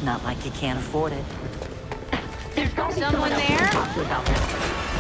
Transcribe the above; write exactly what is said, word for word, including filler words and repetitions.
Not like you can't afford it. There's gotta be Someone else we can there? talk to about this.